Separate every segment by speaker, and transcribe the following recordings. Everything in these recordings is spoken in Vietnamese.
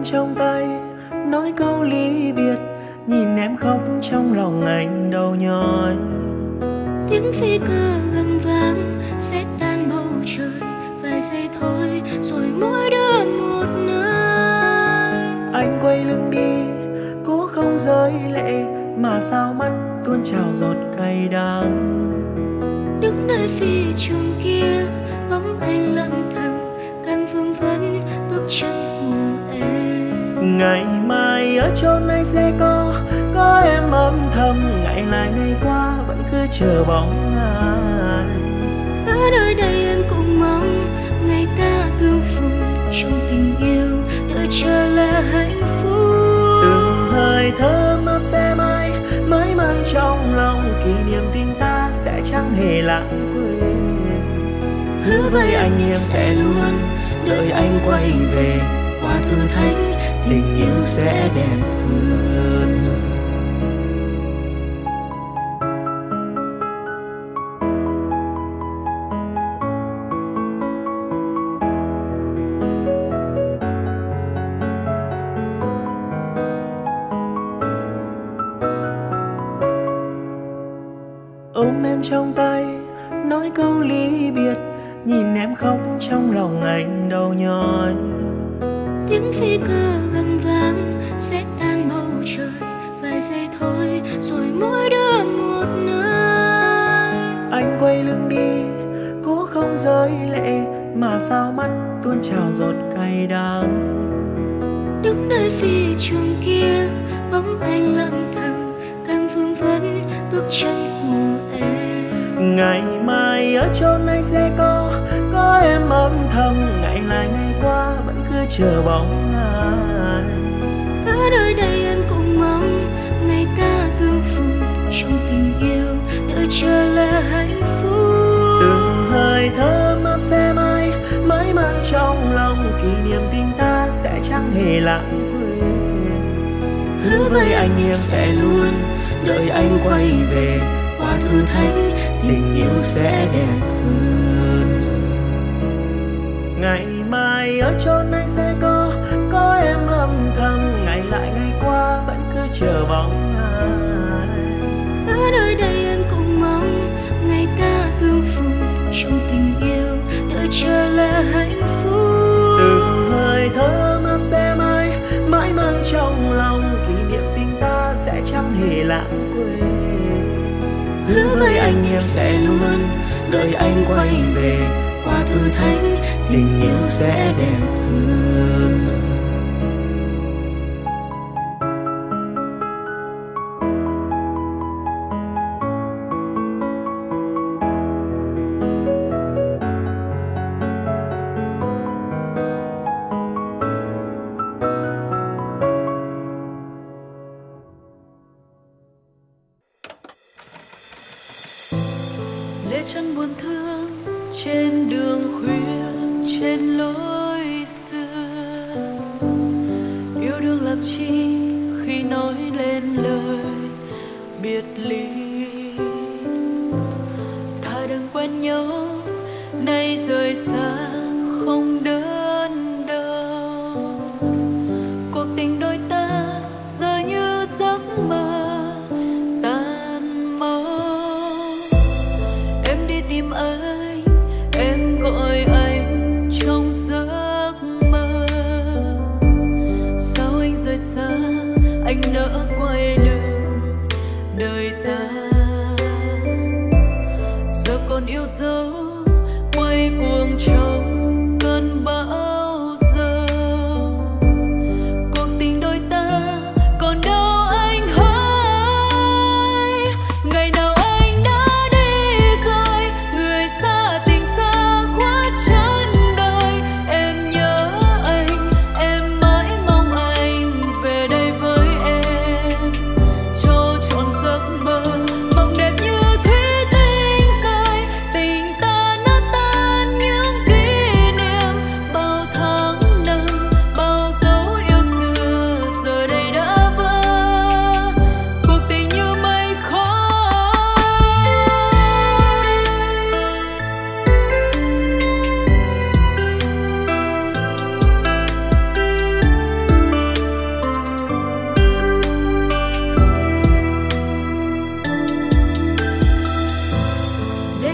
Speaker 1: trong tay, nói câu ly biệt, nhìn em khóc trong lòng anh đau nhói.
Speaker 2: Tiếng phi cơ gần vang sẽ tan bầu trời, vài giây thôi rồi mỗi đứa một nơi.
Speaker 1: Anh quay lưng đi, cố không rơi lệ, mà sao mắt tuôn trào giọt cay đắng.
Speaker 2: Đứng nơi phi trường kia, bóng anh lặng thầm, càng vương vấn bước chân của em.
Speaker 1: Ngày mai ở chốn này sẽ có em âm thầm, ngày lại ngày qua vẫn cứ chờ bóng ai.
Speaker 2: Ở nơi đây em cũng mong ngày ta tương phùng, trong tình yêu đợi chờ là hạnh phúc.
Speaker 1: Từng hơi thơm ấp xe mãi mãi mang trong lòng, kỷ niệm tình ta sẽ chẳng hề lãng quên.
Speaker 2: Hứa với anh em sẽ luôn đợi anh quay về, qua thử thách tình yêu sẽ đẹp hơn.
Speaker 1: Ôm em trong tay, nói câu ly biệt, nhìn em khóc trong lòng anh đau nhói.
Speaker 2: Tiếng phi cơ gần vang sẽ tan bầu trời, vài giây thôi rồi mỗi đứa một nơi.
Speaker 1: Anh quay lưng đi, cố không rơi lệ, mà sao mắt tuôn trào giọt cay đắng.
Speaker 2: Đứng nơi phi trường kia, bóng anh lặng thầm, càng vương vấn bước chân của em.
Speaker 1: Ngày mai ở chốn này sẽ có em âm thầm, ngày lại ngày qua vẫn cứ chờ bóng ai.
Speaker 2: Ở nơi đây em cũng mong ngày ta tương phùng, trong tình yêu đợi chờ là hạnh phúc.
Speaker 1: Từng hơi thơm ấp xe mãi mãi mang trong lòng, kỷ niệm tình ta sẽ chẳng hề lãng quên.
Speaker 2: Hứa với anh em sẽ luôn đợi anh quay về, qua thử thách tình yêu sẽ đẹp hơn.
Speaker 1: Ngày mai ở chốn này sẽ có em âm thầm, ngày lại ngày qua vẫn cứ chờ bóng ai.
Speaker 2: Ở nơi đây em cũng mong ngày ta tương phùng, trong tình yêu đợi chờ là hạnh phúc.
Speaker 1: Từng hơi thơm ấp xe mãi mãi mang trong lòng, kỷ niệm tình ta sẽ chẳng hề lãng quên.
Speaker 2: Hứa với anh em sẽ luôn đợi anh quay về, qua thử thách tình yêu sẽ đẹp hơn.
Speaker 1: Lê chân buồn thương trên đường khuya, trên lối xưa. Yêu đương làm chi khi nói lên lời biệt ly. Thà đừng quen nhau, nay rời xa không đơn đâu. Cuộc tình đôi ta giờ như giấc mơ tan mau. Em đi tìm anh, em gọi anh trong giấc mơ. Sao anh rời xa, anh nỡ quay lưng đời ta. Giờ còn yêu dấu quay cuồng trong cơn bão dâng. Cuộc tình đôi ta còn đâu anh hỡi. Ngày nào anh đã đi rồi, người xa tình xa khuất chân đời. Em nhớ anh, em mãi mong anh về đây với em, cho trọn giấc mơ mộng đẹp như thủy tinh rơi. Tình ta nát tan những ký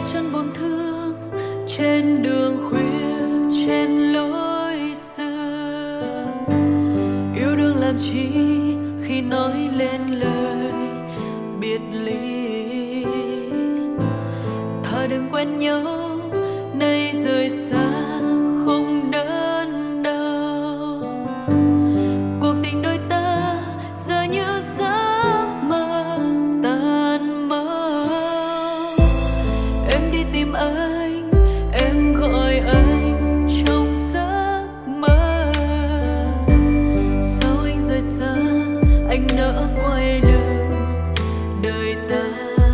Speaker 1: chân buồn thương trên đường khuya trên lối xưa. Yêu đương làm chi khi nói lên lời biệt ly. Thà đừng quen nhau nay rời xa không đớn đau. Cuộc tình đôi ta giờ như giấc mơ tan mau. Em đi tìm anh, em gọi anh trong giấc mơ. Sao anh rời xa, anh nỡ quay lưng đời ta.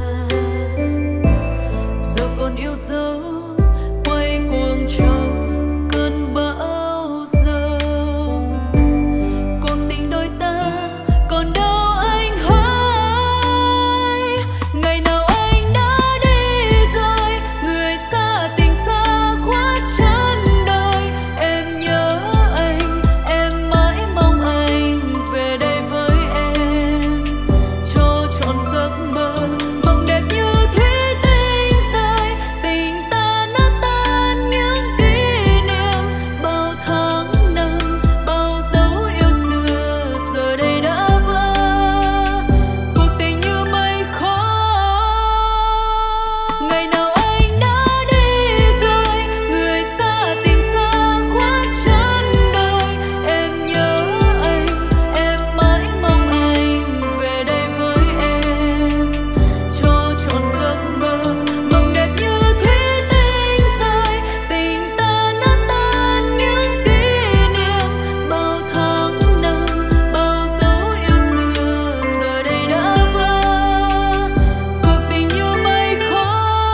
Speaker 1: Giờ còn yêu dấu quay cuồng trong cơn bão dâu. Cuộc tình đôi ta còn đâu anh hỡi. Ngày nào anh đã đi rồi, người xa tình xa khuất chân đời. Em nhớ anh, em mãi mong anh về đây với em, cho trọn giấc mơ mộng đẹp như thủy tinh rơi. Tình ta nát tan những kỷ niệm, bao tháng năm bao dấu yêu xưa giờ đây đã vỡ. Cuộc tình như mây khói. Ngày nào anh đã đi rồi, người xa tình xa khuất chân đời. Em nhớ anh, em mãi mong anh về đây với em, cho trọn giấc mơ mộng đẹp như thủy tinh rơi. Tình ta nát tan những kỷ niệm, bao tháng năm bao dấu yêu xưa giờ đây đã vỡ. Cuộc tình như mây khói.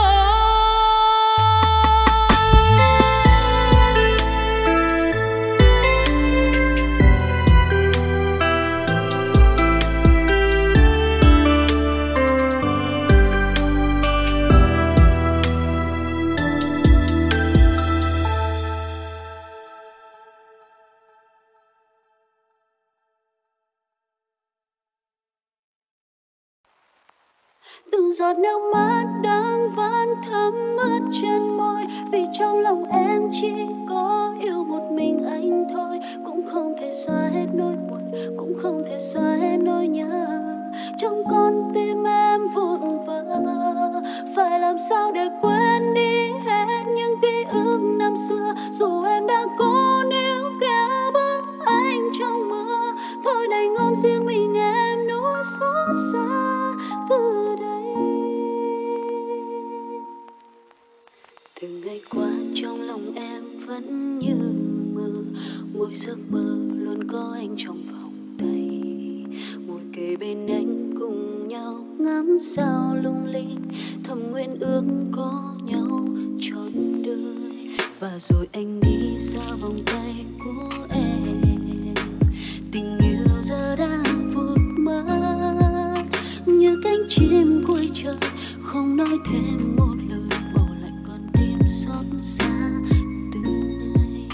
Speaker 2: Từng giọt nước mắt đang vẫn thấm ướt trên môi, vì trong lòng em chỉ có yêu một mình anh thôi. Cũng không thể xóa hết nỗi buồn, cũng không thể xóa hết nỗi nhớ. Trong con tim em vụn vỡ, phải làm sao để quên đi hết những ký ức năm xưa. Dù em đã cố níu kéo bước anh trong mưa, thôi đành ôm riêng mình em nỗi xót xa từ đây. Từng ngày qua trong lòng em vẫn như mơ, mỗi giấc mơ luôn có anh trong vòng tay. Ngồi kề bên anh cùng nhau ngắm sao lung linh, thầm nguyện ước có nhau trọn đời. Và rồi anh đi xa vòng tay của em, tình yêu giờ đang vụt mất như cánh chim cuối trời, không nói thêm một lời, bỏ lại con tim xót xa từng ngày.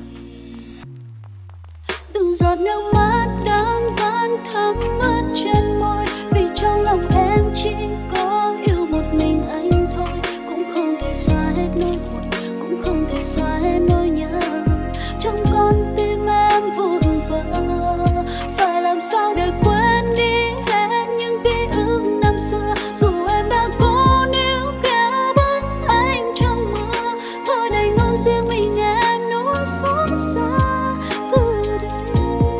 Speaker 2: Từng giọt nước mắt đang vẫn thấm ướt trên môi, vì trong lòng em chỉ có yêu một mình anh thôi. Cũng không thể xóa hết nỗi buồn, cũng không thể xóa hết nỗi nhớ. Trong con tim em vụn vỡ, phải làm sao để quên đi hết những ký ức năm xưa. Dù em đã cố níu kéo bước anh trong mưa, thôi đành ôm riêng mình em nỗi xót xa từ đây.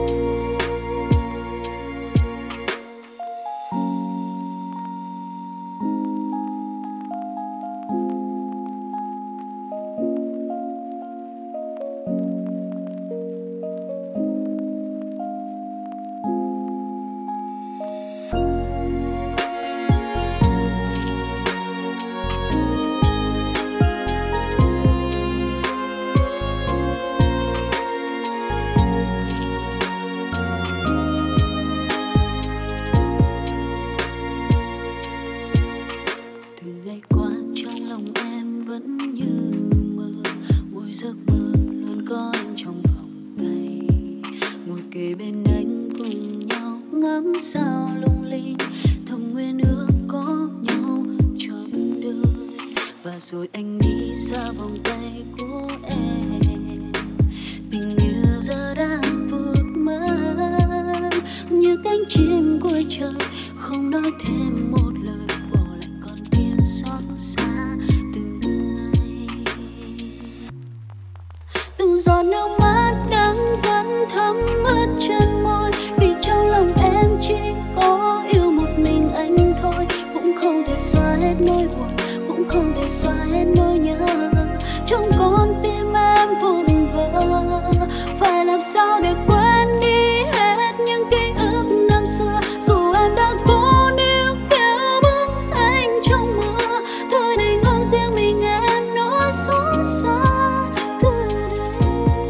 Speaker 1: kề bên anh cùng nhau ngắm sao lung linh, thầm nguyện ước có nhau trọn đời. Và
Speaker 2: rồi anh đi xa vòng tay của em. Tình yêu giờ đang vụt mất như cánh chim cuối trời, không nói thêm một lời, bỏ lại con tim xót xa từng ngày. Từng giọt nước mắt đắng vẫn thấm ướt chân môi, vì trong lòng em chỉ có yêu một mình anh thôi. Cũng không thể xóa hết nỗi buồn, cũng không thể xóa hết nỗi nhớ trong con tim em vụn vỡ. Phải làm sao để quên đi hết những ký ức năm xưa, dù em đã cố níu kéo bước anh trong mưa. Thôi đành ôm riêng mình em nỗi xót xa từ đây.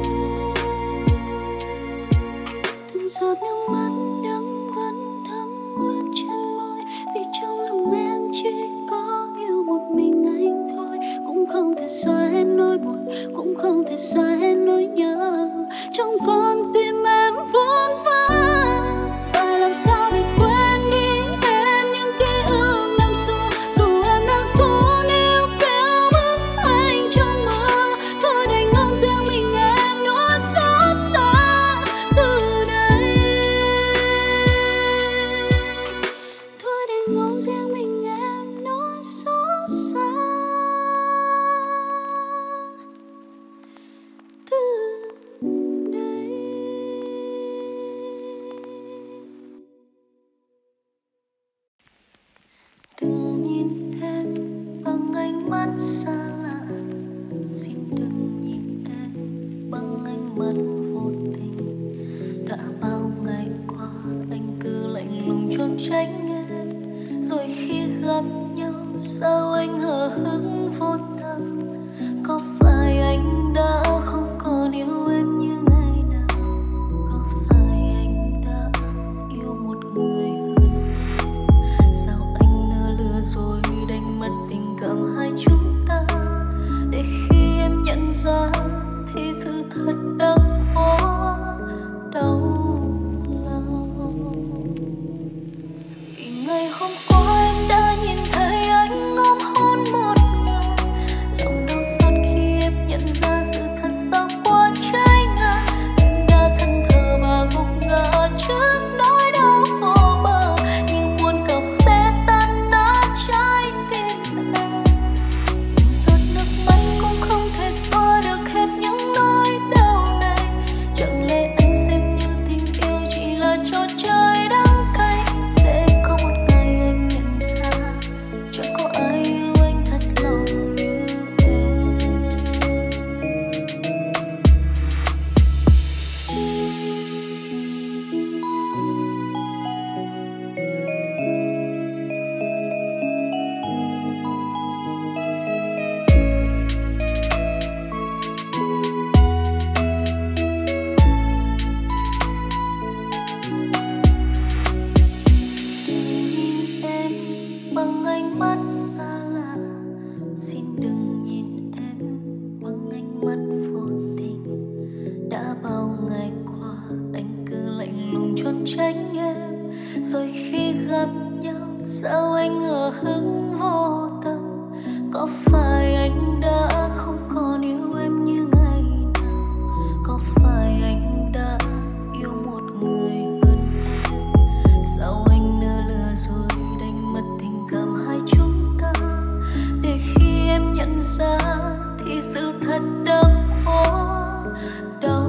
Speaker 2: Từng giọt nước mắt đắng vẫn thấm ướt chân môi, vì trong lòng em chỉ có yêu một mình anh thôi. Cũng không thể xóa hết nỗi buồn, cũng không thể xóa hết nỗi nhớ trong con tim em vốn vỡ. Phải làm sao để quên đi hết những ký ức năm xưa, dù em đã cố níu kéo bước anh trong mưa. Thôi đành ôm riêng mình em nỗi xót xa từ đây. Thôi đành ôm riêng mình em nỗi xót xa từ đây. Đừng nhìn em bằng ánh mắt xa lạ, xin đừng nhìn em bằng ánh mắt vô tình. Đã bao ngày qua anh cứ lạnh lùng trốn tránh em, rồi khi gặp nhau sao anh hờ hững vô tâm. Có phải anh đã không còn yêu em như ngày nào? Có phải anh đã yêu một người hơn em? Sao anh nỡ lừa rồi đánh mất tình cảm hai chúng ta, để khi em nhận ra thì sự thật đang quá đau lòng. Vì ngày hôm qua em đã nhìn thấy anh ôm hôn một người, lòng đau xót khi em nhận ra sự thật sao quá trái ngang. Em đã thân thờ và gục ngã trước nỗi đau vô bờ, như muốn cào xé tan nát trái tim em. Những giọt nước mắt cũng không thể xóa được hết những nỗi đau này. Chẳng lẽ anh xem như tình yêu chỉ là trò chơi đắng cay? Sẽ có một ngày anh nhận ra chẳng có ai yêu anh thật lòng như em. Nhìn em bằng ánh mắt xa lạ, xin đừng nhìn em bằng ánh mắt vô tình. Đã bao ngày qua anh cứ lạnh lùng trốn tránh em, rồi khi gặp nhau sao anh hờ hững vô tâm. Có phải anh đã không còn yêu em như ngày nào? Có phải anh đã yêu một người hơn em? Sao anh nỡ lừa rồi đánh mất tình cảm hai chúng ta, để khi em nhận ra thì sự thật đang quá đau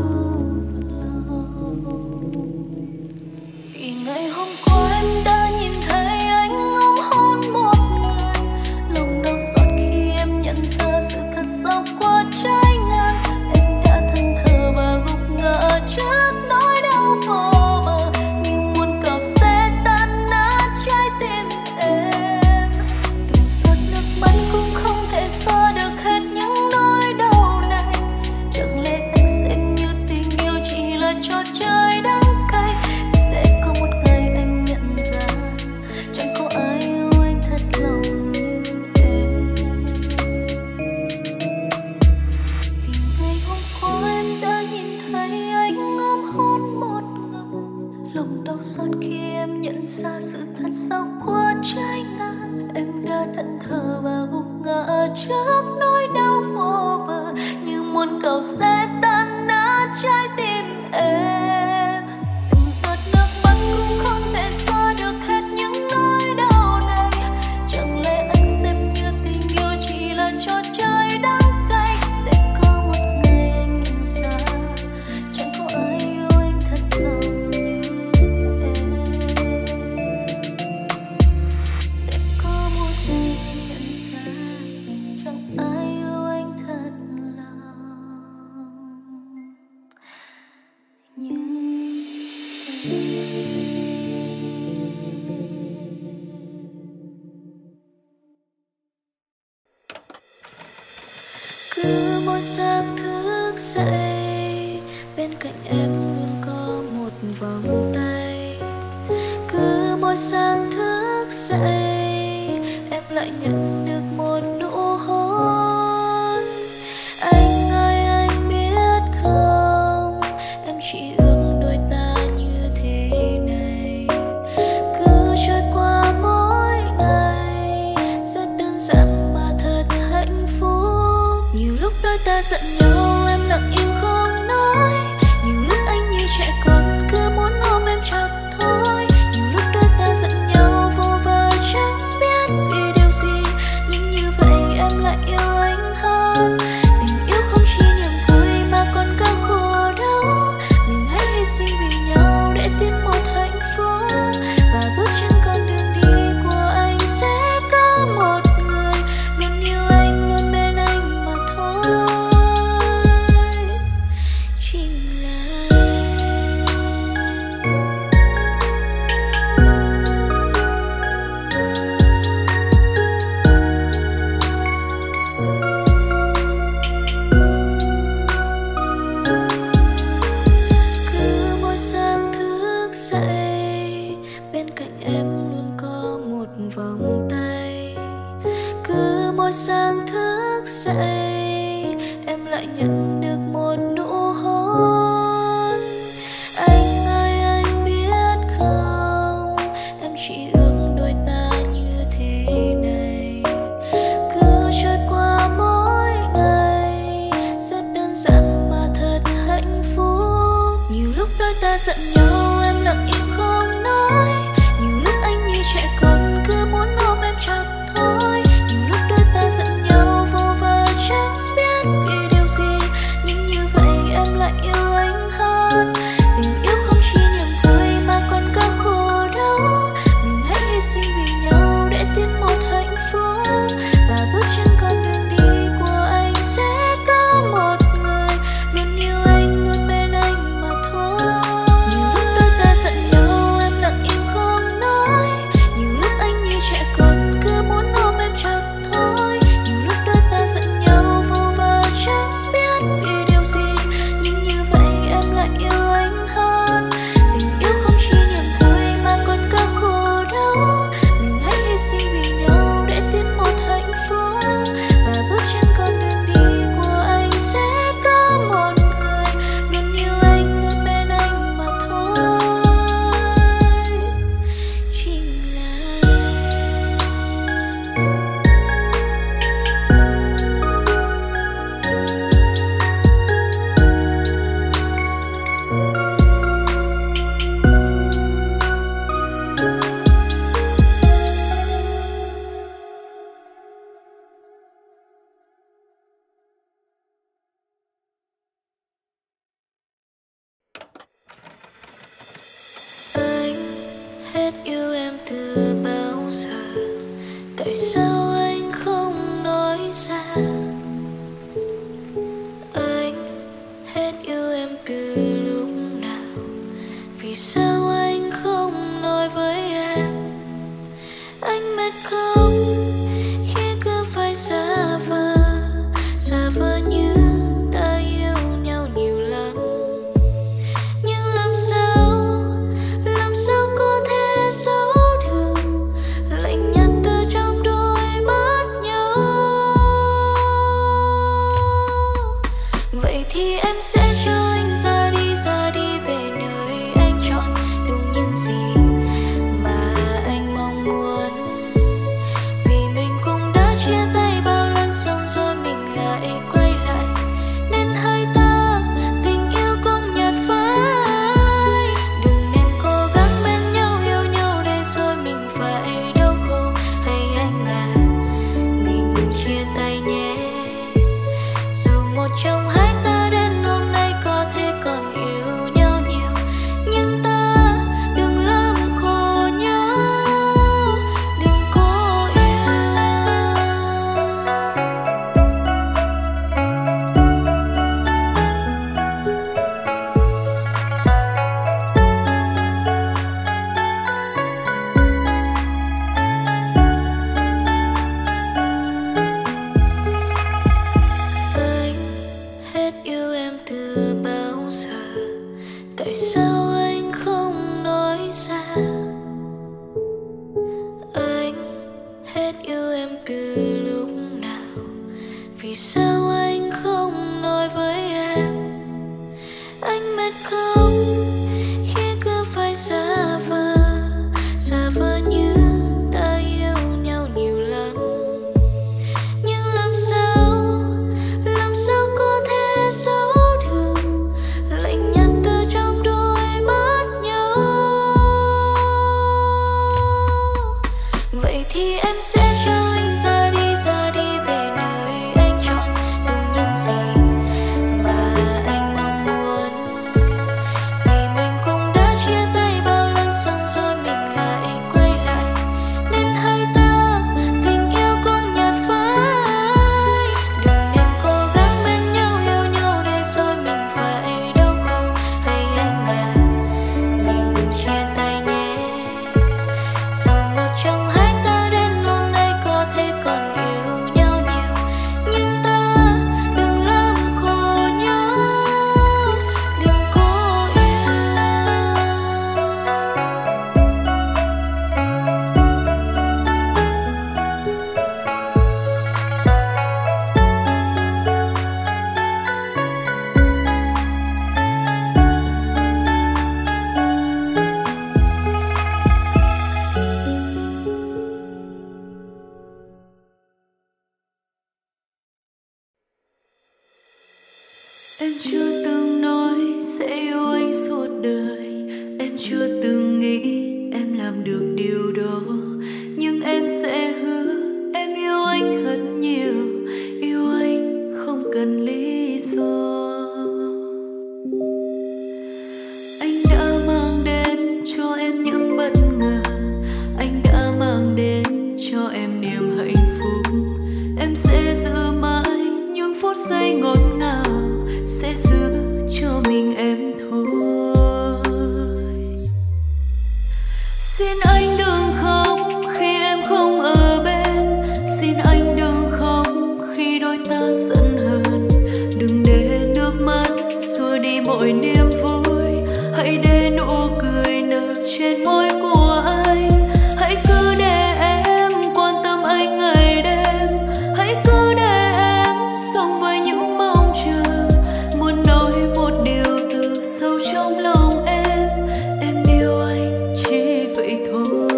Speaker 2: lòng. Vì ngày hôm qua em đã nhìn thấy anh ôm hôn một người, lòng đau xót khi em nhận ra sự thật sao quá trái ngang. Em đã thân thờ và gục ngã trước nỗi đau vô bờ, như muốn cào xé tan nát trái tim em. Từng giọt nước mắt cũng không thể xóa được hết những nỗi đau này. trước nỗi đau vô bờ, như muốn cầu sẽ tan nát trái tim em. Từng giọt nước mắt cũng không thể xóa được hết những nỗi đau này. Chẳng lẽ anh xem như tình yêu chỉ là trò chơi đắng cay? Sẽ có một ngày anh nhận ra chẳng có ai yêu anh thật lòng như em. Sẽ có một ngày anh nhận ra chẳng ai yêu anh thật lòng như em. Cứ mỗi sáng thức dậy bên cạnh em luôn có một vòng tay. Cứ mỗi sáng thức dậy em lại nhận được một nụ hôn. Anh ơi anh biết không, em chỉ ước đôi ta như thế này. Cứ trôi qua mỗi ngày rất đơn giản mà thật hạnh phúc. Nhiều lúc đôi ta giận nhau em lặng im không nói. Nhiều lúc anh như trẻ con cứ muốn ôm em chặt thôi. Nhiều lúc đôi ta giận nhau vô vơ chẳng biết vì điều gì, nhưng như vậy em lại yêu anh hơn. Tình yêu không chỉ niềm vui mà còn cả khổ đau. Mình hãy hy sinh vì nhau để tìm một hạnh phúc. Và bước trên con đường đi của anh sẽ có một người luôn yêu anh, luôn bên anh mà thôi. Chính là cứ mỗi sáng thức dậy bên cạnh em luôn có một vòng tay. Cứ mỗi sáng thức dậy em lại nhận được một nụ hôn. Anh ơi anh biết không, em chỉ ước đôi ta như thế này. Cứ trôi qua mỗi ngày rất đơn giản mà thật hạnh phúc. Nhiều lúc đôi ta giận nhau em lặng im không nói. Nhiều lúc anh như trẻ con cứ muốn ôm em chặt thôi. Nhiều lúc đôi ta giận nhau vô vơ chẳng biết vì điều gì, nhưng như vậy Vì sao anh không nói với em? Anh mệt không khi cứ phải giả vờ như ta yêu nhau nhiều lắm. Nhưng làm sao có thể giấu được lạnh nhạt từ trong đôi mắt nhau. Vậy thì em sẽ cho anh ra đi về nơi anh chọn, từng những gì mà anh mong muốn. Vì mình cũng đã chia tay bao lần xong rồi mình lại quay lại, nên hai ta tình yêu cũng nhạt phai. Đừng nên cố gắng bên nhau yêu nhau để rồi mình phải đau khổ. Hay anh à, mình chia tay nhé. Dù một trong hai ta đến hôm nay có thể còn yêu nhau nhiều, nhưng ta đừng làm khổ nhau, đừng cố yêu.
Speaker 1: Em chưa từng nói sẽ yêu anh suốt đời. Em chưa từng nghĩ em làm được điều đó. Nhưng em sẽ hứa em yêu anh thật nhiều. Yêu anh không cần lý do. Anh đã mang đến cho em những bất ngờ. Anh đã mang đến cho em niềm hạnh phúc. Em sẽ giữ mãi những phút giây ngọt ngào, sẽ giữ cho mình em thôi. Xin anh đừng khóc khi em không ở bên. Xin anh đừng khóc khi đôi ta giận hờn. Đừng để nước mắt xua đi mọi niềm vui. Hãy để nụ cười nở trên môi của anh. Hãy cứ để em quan tâm anh ngày đêm. Hãy cứ để em sống với những mong chờ. Muốn nói một điều từ sâu trong lòng em yêu anh chỉ vậy thôi.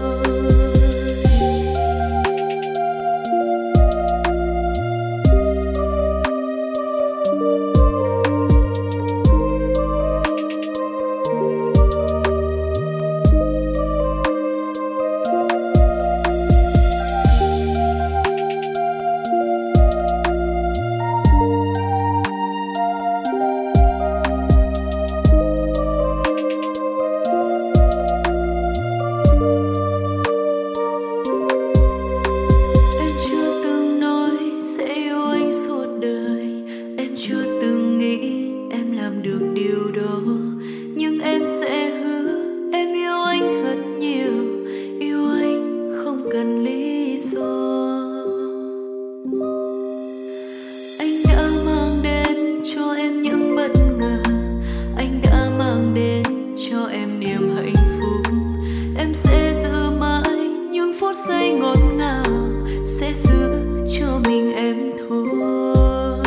Speaker 1: Em chưa từng nói sẽ yêu anh suốt đời. Em chưa từng nghĩ em làm được điều đó. Nhưng em sẽ hứa em yêu anh thật nhiều. Yêu anh không cần lý do. Anh đã mang đến cho em những bất ngờ. Anh đã mang đến cho em niềm hạnh phúc. Em sẽ giữ mãi những phút giây ngọt ngào, sẽ giữ cho mình em thôi.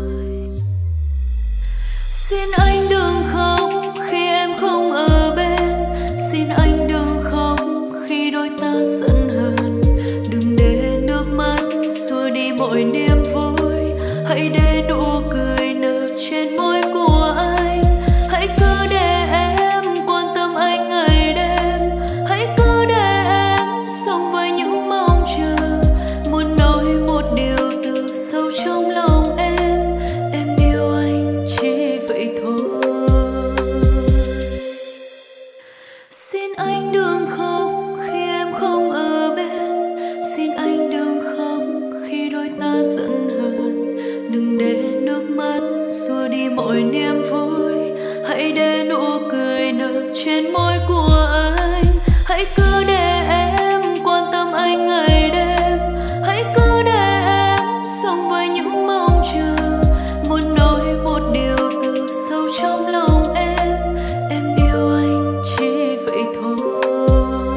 Speaker 1: Xin anh đừng khóc khi em không ở bên. Xin anh đừng khóc khi đôi ta giận hờn. Đừng để nước mắt xua đi mọi niềm vui. Hãy để nụ cười nở trên môi của anh. Hãy cứ để em quan tâm anh ngày đêm. Hãy cứ để em sống với những mong chờ. Muốn nói một điều từ sâu trong lòng em yêu anh chỉ vậy thôi. Xin anh đừng khóc khi em không ở bên. Xin anh đừng khóc khi đôi ta giận hờn. Đừng để nước mắt xua đi mọi niềm vui. Hãy để nụ cười nở trên môi của anh. Hãy cứ để em quan tâm anh ngày đêm. Hãy cứ để em sống với những mong chờ. Muốn nói một điều từ sâu trong lòng em yêu anh chỉ vậy thôi.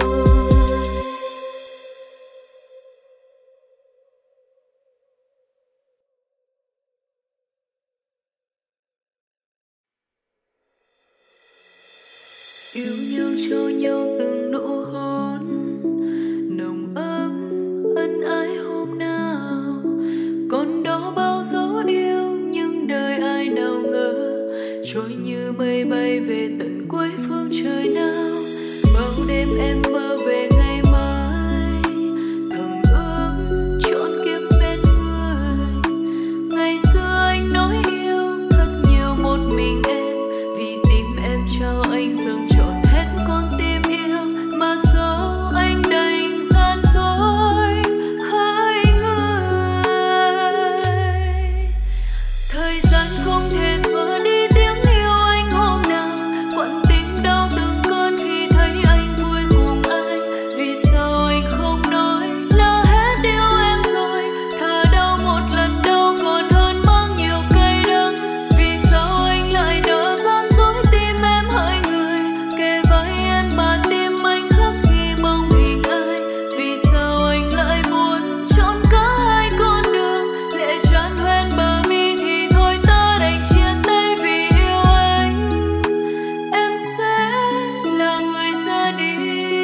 Speaker 1: Yêu nhau cho nhau từng nụ hôn nồng ấm ân ái hôm nào, còn đó bao dấu yêu nhưng đời ai nào ngờ trôi như mây bay về tận cuối phương trời nào. Bao đêm em mơ về ngày mai, thầm ước trốn kiếp bên người. Ngày xưa anh nói yêu thật nhiều một mình em, vì tim em trao anh dâng trọn hết con tim yêu. Mà sao anh đành gian dối hai người. Thời gian không thể xóa đi tiếng yêu anh hôm nào, quặn tim đau từng cơn khi thấy anh vui cùng ai. Vì sao anh không nói là hết yêu em rồi, thà đau một lần đau còn hơn mang nhiều cay đắng. Vì sao anh lại nỡ gian dối tim em hỡi người, kề vai em mà tim anh khắc ghi bóng hình ai. Vì sao anh lại muốn chọn cả hai con đường, lệ tràn hoen bờ mi thì thôi ta đành chia tay. Vì yêu anh em sẽ là người ra đi.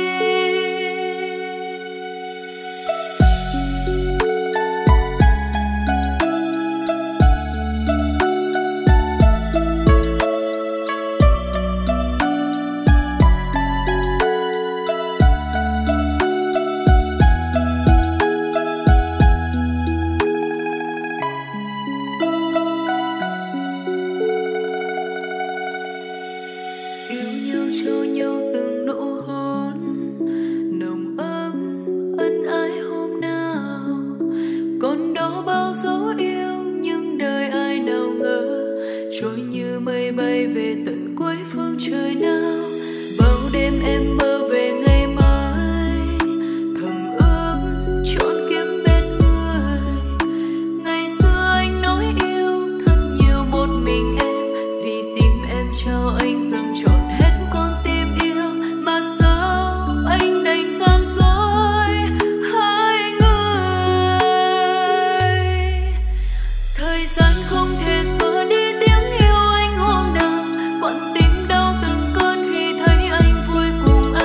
Speaker 1: Yêu nhau cho nhau từng nụ hôn nồng ấm ân ái hôm nào, còn đó bao dấu yêu nhưng đời ai nào ngờ trôi như mây bay về tận cuối phương trời nào. Bao đêm em mơ về ngày mai, thầm ước trốn kiếp bên người. Ngày xưa anh nói yêu thật nhiều một mình em, vì tim em trao anh dâng trọn hết con tim yêu. Mà sao anh đành gian dối hai người. Thời gian không thể xóa đi tiếng yêu anh hôm nào, quặn tim đau từng cơn khi thấy anh vui cùng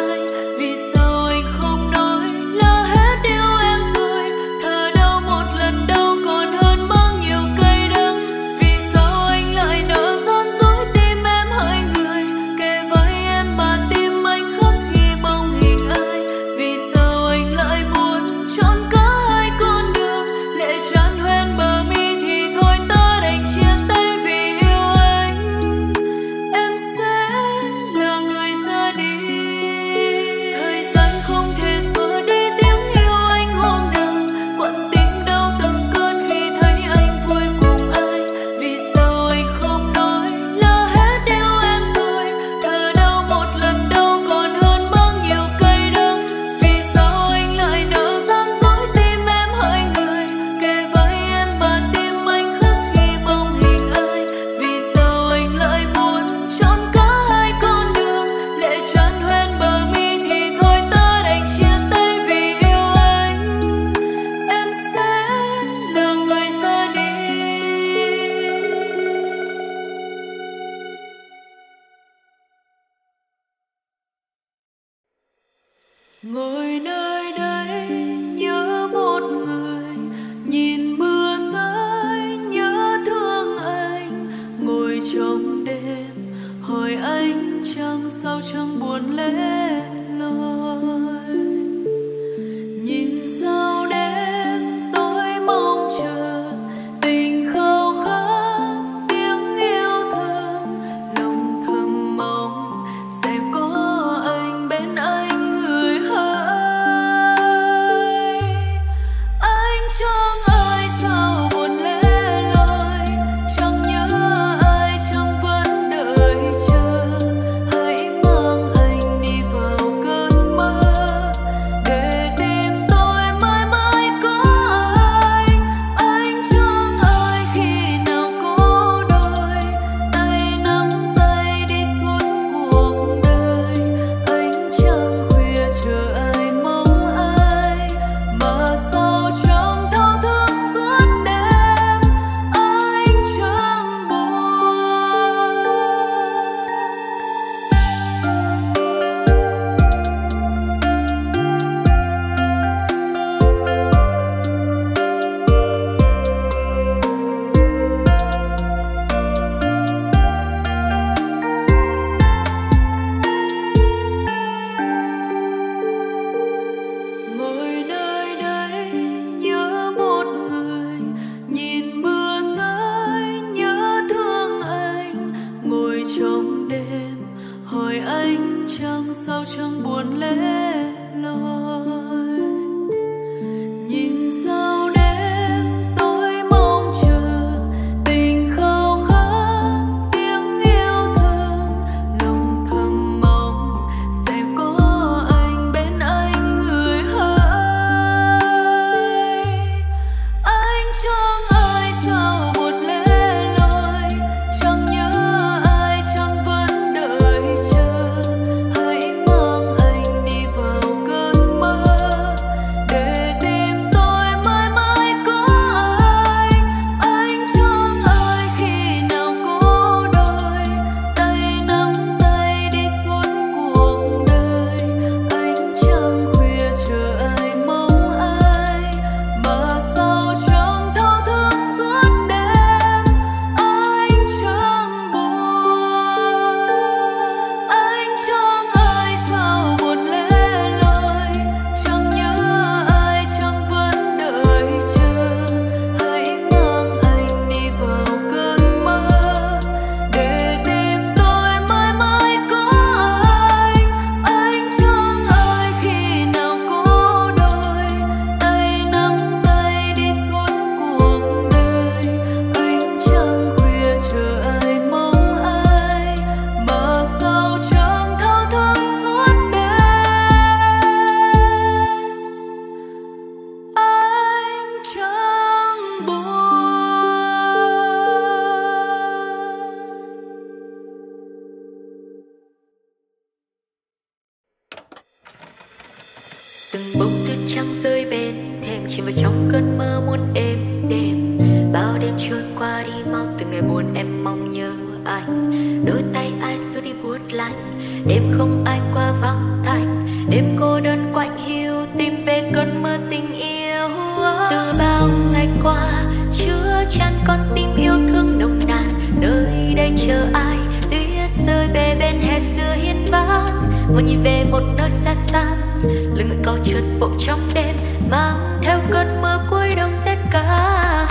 Speaker 2: rơi bên thềm, chìm vào trong cơn mơ muốn êm đềm. Bao đêm trôi qua đi mau, từng ngày buồn em mong nhớ anh. Đôi tay ai xua đi buốt lạnh, đêm không ai qua vắng thành. Đêm cô đơn quạnh hiu, tìm về cơn mơ tình yêu. Từ bao ngày qua chứa chan con tim yêu thương nồng nàn. Nơi đây chờ ai, tuyết rơi về bên hè xưa hiên vắng. Ngồi nhìn về một nơi xa xăm, lưng ngựa câu trượt vội trong đêm, mang theo cơn mơ cuối đông rét cả.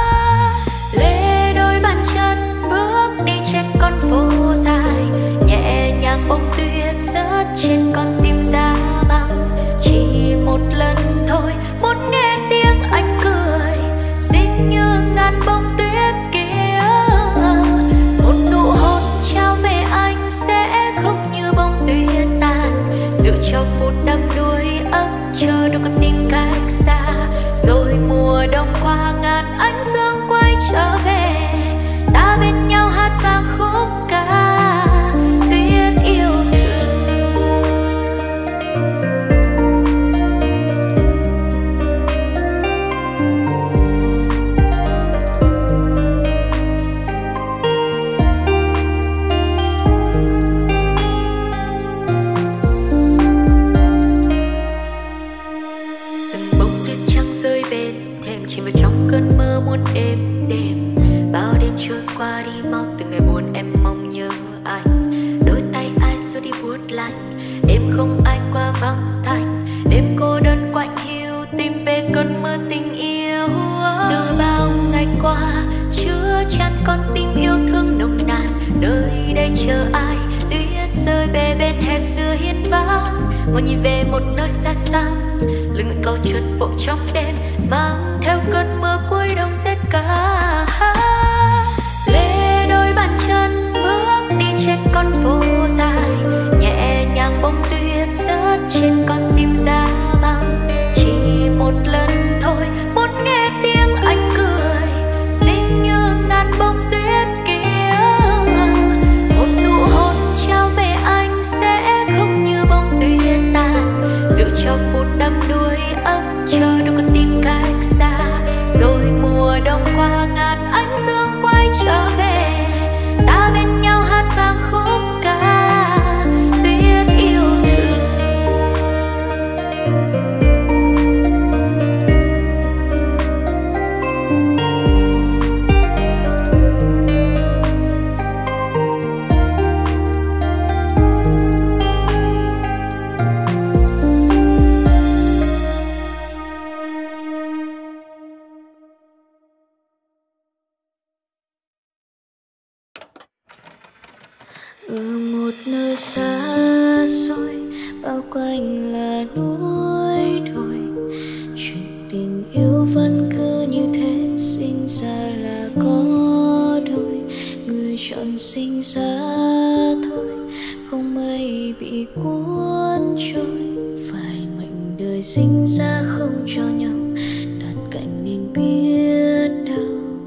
Speaker 2: Lê đôi bàn chân bước đi trên con phố dài, nhẹ nhàng bông tuyết rớt trên con tim giá băng. Chỉ một lần thôi muốn nghe tiếng anh cười, xinh như ngàn bông tuyết kia. Một nụ hôn trao về anh sẽ không như bông tuyết tàn, giữ cho phút đắm đuối ấm cho đôi con tim cách xa. Rồi mùa đông qua ngàn ánh dương quay trở về, ta bên nhau hát vang khúc ca tuyết yêu thương. Từng bông tuyết trắng rơi bên thềm, chìm vào trong cơn mơ muốn êm đềm. Bao đêm trôi qua đi mau, từng ngày buồn em mong nhớ anh. Đôi tay ai xua đi buốt lạnh, đêm không ai qua vắng thành. Đêm cô đơn quạnh hiu, tìm về cơn mơ tình yêu. Từ bao ngày qua chứa chan con tim yêu thương nồng nàn. Nơi đây chờ ai, tuyết rơi về bên hè xưa hiên vắng. Ngồi nhìn về một nơi xa xăm, lưng ngựa câu trượt vội trong đêm, mang theo cơn mơ cuối đông rét cả. Lê đôi bàn chân bước đi trên con phố dài, nhẹ nhàng bông tuyết rớt trên con tim giá băng. Chỉ một lần thôi muốn nghe tiếng anh cười, xinh như ngàn bông tuyết kia. Một nụ hôn trao về anh sẽ không như bông tuyết tàn, giữ cho phút đắm đuối ấm cho đôi con tim cách xa. Rồi mùa đông qua ngàn ánh dương quay trở về, ta bên nhau hát vang khúc ca tuyết yêu thương. Ở một nơi xa xôi, bao quanh là núi đồi, chuyện tình yêu vẫn cứ như thế, sinh ra là có đôi, người chọn sinh ra thôi, không may bị cuốn trôi. Phải mệnh đời sinh ra không cho nhau, đặt cạnh nên biết đâu.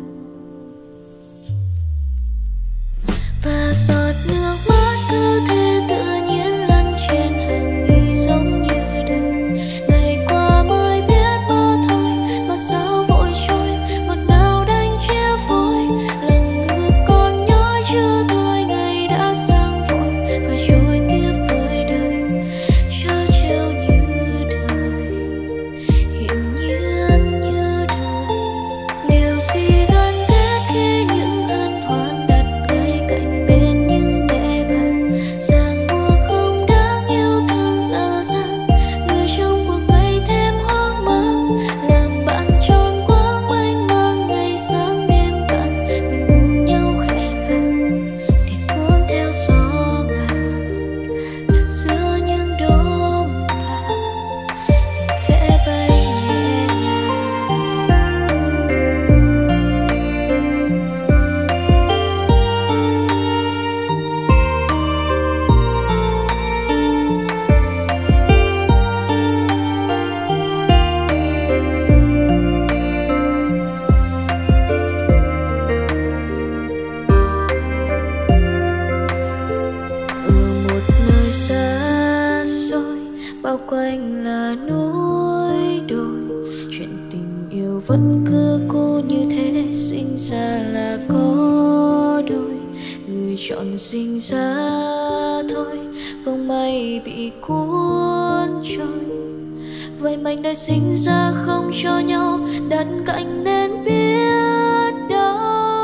Speaker 2: Và giọt nước mắt cứ thế tự nhiên lăn trên hàng mi giống như đời. Ngày qua mới biết mơ thôi mà sao vội trôi, một nào đánh che vội. Lần ngược còn nhớ chưa thôi, ngày đã sang vội và trôi tiếp với đời, chớ trêu như đời. Hiện chọn sinh ra thôi, không may bị cuốn trôi. Vậy mình đã sinh ra không cho nhau đặt cạnh nên biết đâu.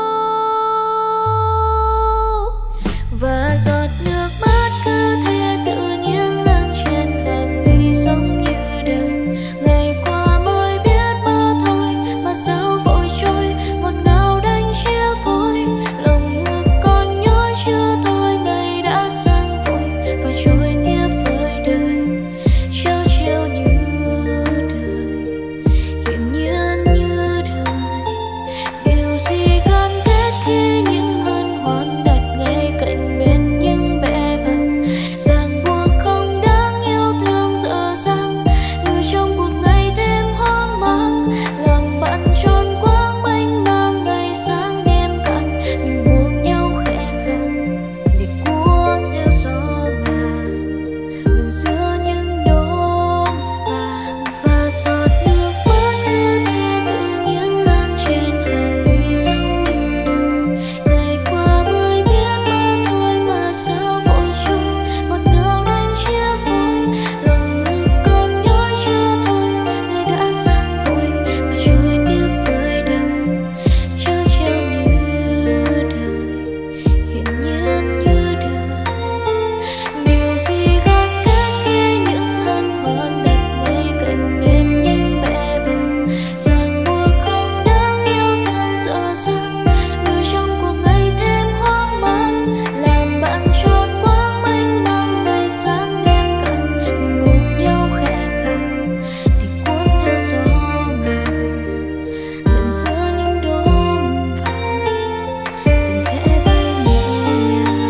Speaker 2: Và giọt nước mắt cứ thế tự nhiên lăn trên hàng mi giống như đời. Ngày qua mới biết mà thôi, mà sao vội trôi một ngao đánh chia phôi. Lòng ngực còn nhói chưa thôi, ngày đã sang vội và trôi tiếp với đời. Trao treo như đời, hiển nhiên như đời. Điều gì cần thiết khi những hân hoan đặt ngay cạnh bên những bẽ bàng. Ràng buộc không đáng yêu thương dở dang, người trong cuộc ngày thêm hoang mang. Làm bạn tròn quãng mênh mang, ngày sáng đêm cạn mình buộc nhau khẽ khàng để cuốn theo gió ngàn đường giữa những đốm vàng. Và giọt nước mắt cứ thế tự nhiên lan trên hàng mi giống như đời. Ngày qua mới biết mà thôi, mà sao vội trôi một ngao đánh chia phôi. Lòng ngực còn nhói chưa thôi, ngày đã sang vội và trôi tiếp với đời. Trao treo như đời, hiển nhiên như đời. Điều gì gắn kết khi những hân hoan đặt ngay cạnh bên những bẽ bàng. Ràng buộc không đáng yêu thương dở dang, người trong cuộc ngày thêm hoang mang. Làm bạn tròn quãng mênh mang, ngày sáng đêm cạn mình buộc nhau khẽ khàng để cuốn theo gió ngàn lần giữa những đốm vàng. Từng khẽ bay nhẹ nhàng.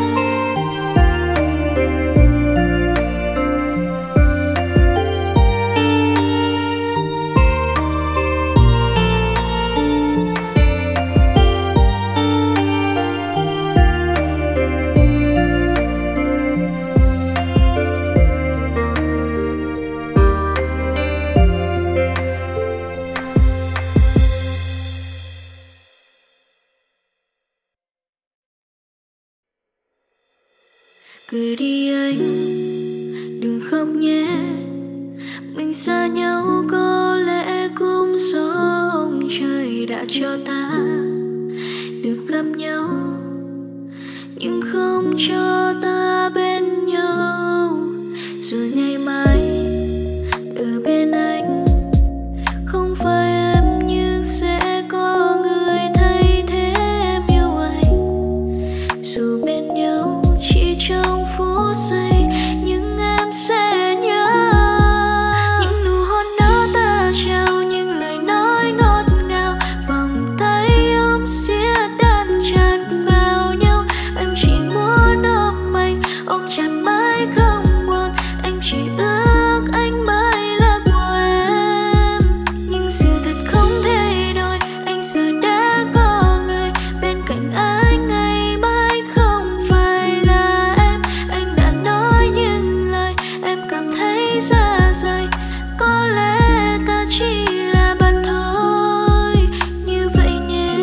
Speaker 2: Cười đi anh, đừng khóc nhé. Mình xa nhau có lẽ cũng do ông trời đã cho ta được gặp nhau, nhưng không cho ta bên nhau. Rồi ngày mai ở bên anh, không phải em nhưng sẽ có người thay thế em yêu anh. Dù bên nhau chỉ trong phút giây, nhưng em sẽ nhớ những nụ hôn đó ta trao, những lời nói ngọt ngào, vòng tay ôm siết đan chặt vào nhau. Em chỉ muốn ôm anh, ôm chặt mãi không buồn. Anh chỉ ước anh mãi là của em, nhưng sự thật không thay đổi. Anh giờ đã có người bên cạnh anh, ngày mai không phải là em. Anh đã nói những lời em cảm thấy xa rời, có lẽ ta chỉ là bạn thôi, như vậy nhé.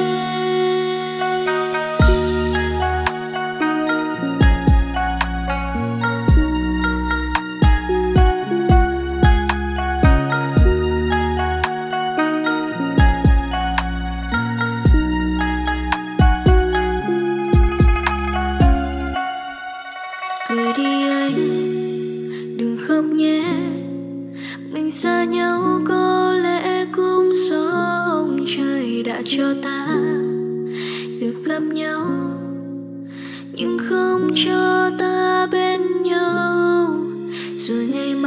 Speaker 2: Cười đi anh, đừng khóc nhé. Mình xa nhau có lẽ cũng do ông trời đã cho ta được gặp nhau, nhưng không cho ta bên nhau. Rồi ngày